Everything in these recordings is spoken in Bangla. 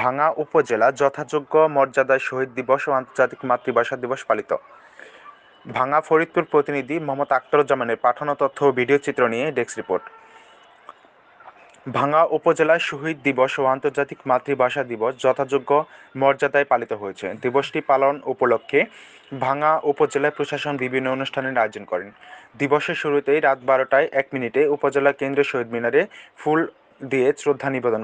ভাঙ্গা উপজেলা যথাযোগ্য মর্যাদায় শহীদ দিবস ও আন্তর্জাতিক মাতৃভাষা দিবস পালিত। ভাঙ্গা ফরিদপুর প্রতিনিধি মোহাম্মদ আখতারুজ্জামানের পাঠানো তথ্য ও ভিডিও চিত্র নিয়ে ডেস্ক রিপোর্ট। ভাঙ্গা উপজেলায় শহীদ দিবস ও আন্তর্জাতিক মাতৃভাষা দিবস যথাযোগ্য মর্যাদায় পালিত হয়েছে। দিবসটি পালন উপলক্ষে ভাঙ্গা উপজেলা প্রশাসন বিভিন্ন অনুষ্ঠানের আয়োজন করেন। দিবসের শুরুতেই রাত 12:01 উপজেলা কেন্দ্রীয় শহীদ মিনারে ফুল দিয়ে শ্রদ্ধা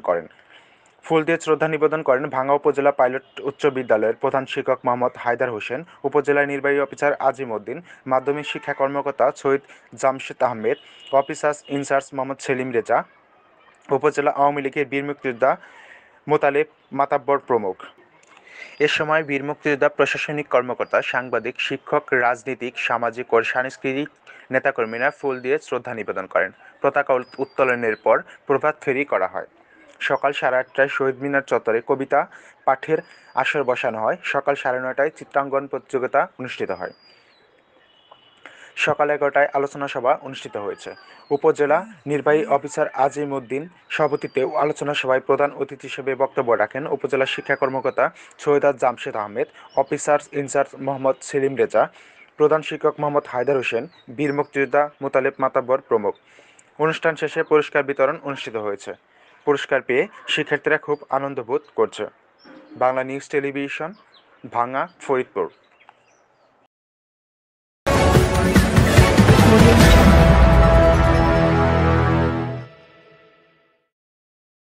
নিবেদন করেন ভাঙ্গা উপজেলা পাইলট উচ্চ বিদ্যালয়ের প্রধান শিক্ষক মোহাম্মদ হায়দার হোসেন, উপজেলার নির্বাহী অফিসার আজিম উদ্দিন, মাধ্যমিক শিক্ষা কর্মকর্তা সৈয়দ জামশেদ আহমেদ, অফিসার ইনচার্জ মোহাম্মদ সেলিম রেজা, উপজেলা আওয়ামী লীগের বীর মুক্তিযোদ্ধা মোতালেব মাতাব্বর প্রমুখ। এ সময় বীর মুক্তিযোদ্ধা, প্রশাসনিক কর্মকর্তা, সাংবাদিক, শিক্ষক, রাজনীতিক, সামাজিক ও সাংস্কৃতিক নেতাকর্মীরা ফুল দিয়ে শ্রদ্ধা নিবেদন করেন। পতাকা উত্তোলনের পর প্রভাত ফেরি করা হয়। সকাল 8:30টায় শহীদ মিনার চত্বরে কবিতা পাঠের আসর বসানো হয়। সকাল 9:30টায় চিত্রাঙ্কন প্রতিযোগিতা অনুষ্ঠিত হয়। সকাল 11টায় আলোচনা সভা অনুষ্ঠিত হয়েছে। উপজেলা নির্বাহী অফিসার আজিম উদ্দিন সভাপতিত্বে আলোচনা সভায় প্রধান অতিথি হিসেবে বক্তব্য রাখেন উপজেলা শিক্ষা কর্মকর্তা সৈয়দ জামশেদ আহমেদ, অফিসার ইনচার্জ মোহাম্মদ সেলিম রেজা, প্রধান শিক্ষক মোহাম্মদ হায়দার হোসেন, বীর মুক্তিযোদ্ধা মোতালেব মাতাব্বর প্রমুখ। অনুষ্ঠান শেষে পুরস্কার বিতরণ অনুষ্ঠিত হয়েছে। পুরস্কার পেয়ে শিক্ষার্থীরা খুব আনন্দ বোধ করছে। বাংলা নিউজ টেলিভিশন, ভাঙ্গা, ফরিদপুর।